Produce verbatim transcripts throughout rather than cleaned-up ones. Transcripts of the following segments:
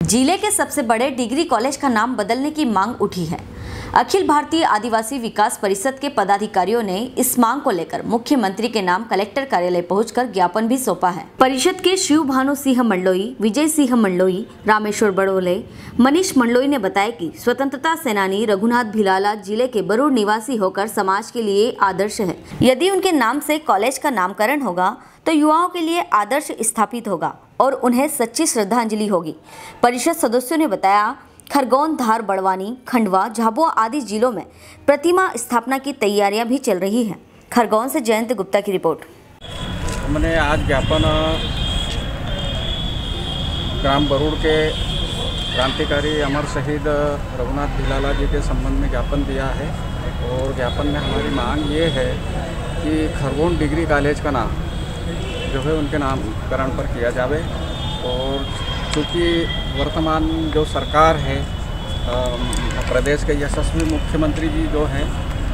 जिले के सबसे बड़े डिग्री कॉलेज का नाम बदलने की मांग उठी है। अखिल भारतीय आदिवासी विकास परिषद के पदाधिकारियों ने इस मांग को लेकर मुख्यमंत्री के नाम कलेक्टर कार्यालय पहुंचकर ज्ञापन भी सौंपा है। परिषद के शिव भानु सिंह मंडलोई, विजय सिंह मंडलोई, रामेश्वर बड़ोले, मनीष मंडलोई ने बताया कि स्वतंत्रता सेनानी रघुनाथ भिलाला जिले के बरूड निवासी होकर समाज के लिए आदर्श है। यदि उनके नाम से कॉलेज का नामकरण होगा तो युवाओं के लिए आदर्श स्थापित होगा और उन्हें सच्ची श्रद्धांजलि होगी। परिषद सदस्यों ने बताया, खरगोन, धार, बड़वानी, खंडवा, झाबुआ आदि जिलों में प्रतिमा स्थापना की तैयारियां भी चल रही हैं। खरगोन से जयंत गुप्ता की रिपोर्ट। हमने आज ज्ञापन ग्राम बरूड के क्रांतिकारी अमर शहीद रघुनाथ भिलाला जी के संबंध में ज्ञापन दिया है और ज्ञापन में हमारी मांग ये है कि खरगोन डिग्री कॉलेज का नाम जो है उनके नामकरण पर किया जावे। और चूँकि वर्तमान जो सरकार है, प्रदेश के यशस्वी मुख्यमंत्री जी जो हैं,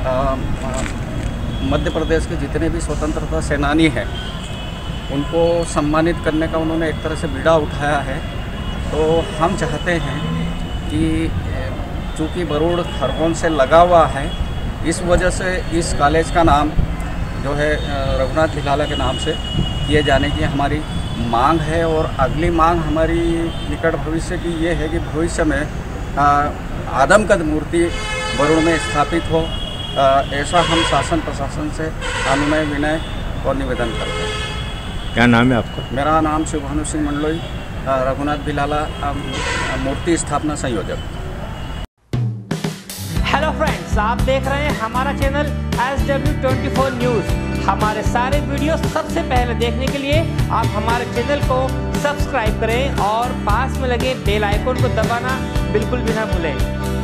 मध्य प्रदेश के जितने भी स्वतंत्रता सेनानी हैं उनको सम्मानित करने का उन्होंने एक तरह से बीड़ा उठाया है। तो हम चाहते हैं कि चूँकि बरूड खरगोन से लगा हुआ है, इस वजह से इस कॉलेज का नाम जो है रघुनाथ भिलाला के नाम से किए जाने की हमारी मांग है। और अगली मांग हमारी निकट भविष्य की ये है कि भविष्य में आदमकद मूर्ति बरूड में स्थापित हो, आ, ऐसा हम शासन प्रशासन से अनुनय विनय और निवेदन करते हैं। क्या नाम है आपका? मेरा नाम शिव भानु सिंह मंडलोई, रघुनाथ भिलाला मूर्ति स्थापना संयोजक। हेलो फ्रेंड्स, आप देख रहे हैं हमारा channel S W twenty four news. हमारे सारे वीडियो सबसे पहले देखने के लिए आप हमारे चैनल को सब्सक्राइब करें और पास में लगे बेल आइकन को दबाना बिल्कुल भी ना भूलें।